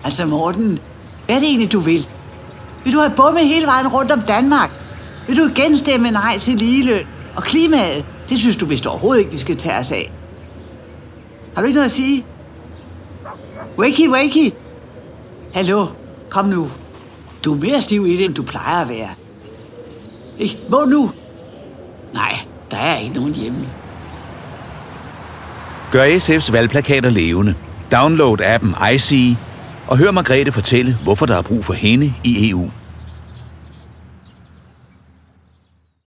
Altså Morten, hvad er det egentlig, du vil? Vil du have bommet hele vejen rundt om Danmark? Vil du igen stemme nej til ligeløn og klimaet? Det synes du vist overhovedet ikke, vi skal tage os af. Har du ikke noget at sige? Wakey! Hallo, kom nu. Du er mere stiv i det, end du plejer at være. Ikke? Må nu? Nej, der er ikke nogen hjemme. Gør SF's valgplakater levende. Download appen iSee og hør Margrethe fortælle, hvorfor der er brug for hende i EU.